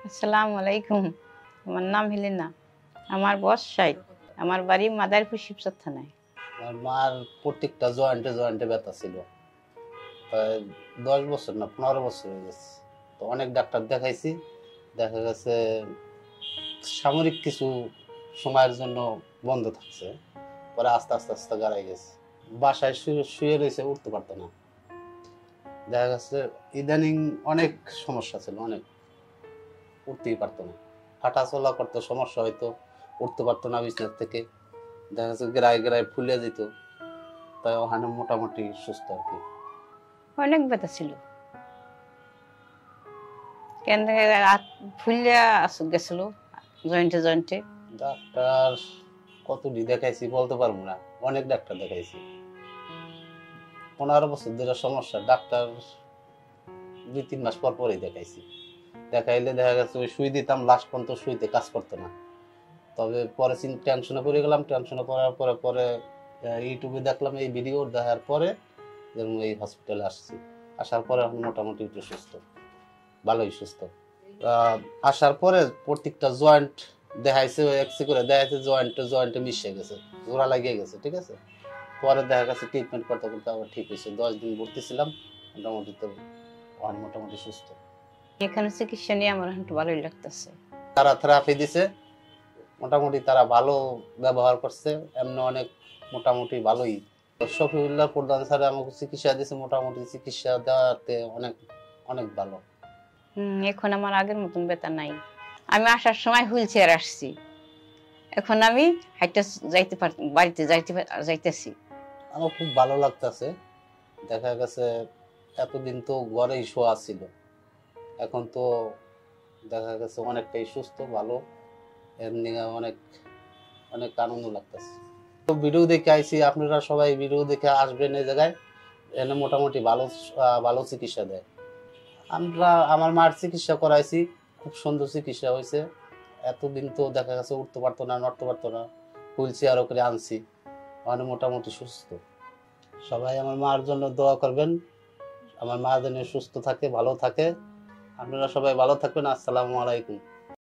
আসসালামু আলাইকুম। আমার নাম হেলেনা। আমার বয়স ৬০। আমার বাড়ি মাদারীপুর শিবচর থানায়। আমার মার প্রত্যেকটা জয়েন্টে জয়েন্টে ব্যথা ছিল। প্রায় ১০ বছর না ১৫ বছর হয়ে গেছে। তো অনেক ডাক্তার দেখাইছি, দেখা গেছে সাময়িক কিছু সময়ের জন্য বন্ধ থাকছে, পরে আস্তে আস্তে আস্তে গাড়াই গেছে। বাসায় শুয়ে রয়েছে, উঠতে পারতো না। দেখা গেছে ইদানিং অনেক সমস্যা ছিল, অনেক উঠতেই পারতো না, হাঁটা চলা করতে সমস্যা হইতো, উঠতে পারতো না বিছানা থেকে। দেখা যাচ্ছে গ্রায় গ্রায় ফুলে যেত। তাই ওখানে মোটামুটি সুস্থ আর কি। অনেক ব্যথা ছিল। কেন থেকে হাত ফুলিয়া গেছিল জয়েন্টে জয়েন্টে। ডাক্তার কতটি দেখাইছি বলতে পারবো না, অনেক ডাক্তার দেখাইছি। ১৫ বছর ধরে সমস্যা, ডাক্তার ২-৩ মাস পর পরই দেখাইছি। দেখাইলে দেখা গেছে ওই সুই দিতাম, লাস্ট পর্যন্ত সুইতে কাজ করতো না। তবে পরে টেনশনে পড়ে গেলাম, টেনশনে পড়ার পরে পরে ইউটিউবে দেখলাম এই ভিডিও, দেখার পরে যেমন এই হসপিটালে আসছি। আসার পরে এখন মোটামুটি একটু সুস্থ, ভালোই সুস্থ। আসার পরে প্রত্যেকটা জয়েন্ট দেখাইছে, এক্সরে করে দেখাইছে জয়েন্টে জয়েন্টে মিশে গেছে, জোড়া লাগিয়ে গেছে, ঠিক আছে। পরে দেখা গেছে ট্রিটমেন্ট করতে করতে আবার ঠিক হয়েছে। ১০ দিন ভর্তি ছিলাম, মোটামুটি তো মোটামুটি সুস্থ। এখানে চিকিৎসা নিয়ে আমার একটু ভালোই লাগতেছে। তারা থেরাপি দিছে, মোটামুটি তারা ভালো ব্যবহার করছে, এমনি অনেক মোটামুটি ভালোই। শফিউল্লাহ প্রধান স্যার আমাকে চিকিৎসা দিয়েছে, মোটামুটি চিকিৎসা দেওয়াতে অনেক অনেক ভালো। এখন আমার আগের মতন ব্যথা নাই। আমি আসার সময় হুইল চেয়ার আসছি, এখন আমি হাইটা যাইতে পার, বাড়িতে যাইতেছি। আমার খুব ভালো লাগতেছে। দেখা গেছে এতদিন তো ঘরেই শোয়া ছিল, এখন তো দেখা গেছে অনেকটাই সুস্থ, ভালো। এমনি অনেক অনেক আনন্দ লাগতেছে। তো ভিডিও দেখে আইছি, আপনারা সবাই ভিডিও দেখে আসবেন এই জায়গায়। এনে মোটামুটি ভালো ভালো চিকিৎসা দেয়। আমার মার চিকিৎসা করাইছি, খুব সুন্দর চিকিৎসা হয়েছে। এতদিন তো দেখা গেছে উঠতে পারতো না, নড়তে পারতো না, হুইল চেয়ারও করে আনছি, মানে মোটামুটি সুস্থ। সবাই আমার মার জন্য দোয়া করবেন, আমার মা যেন সুস্থ থাকে, ভালো থাকে। আপনারা সবাই ভালো থাকবেন। আসসালামু আলাইকুম।